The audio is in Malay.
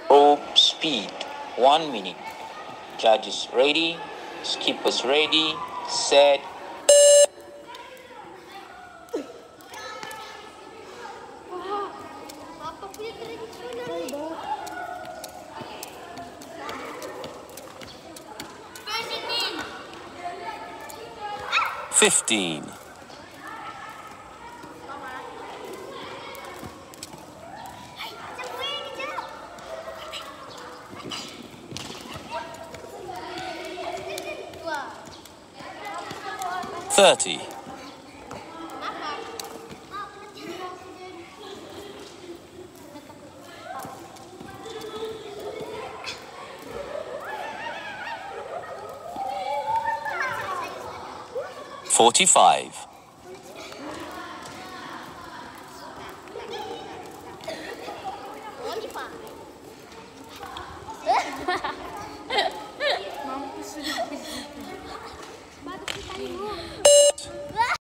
Rope speed, 1 minute. Judges ready, skippers ready, set. Apa punya tradisional ni? 15. 30. 45. Mampus sudah. Baru kita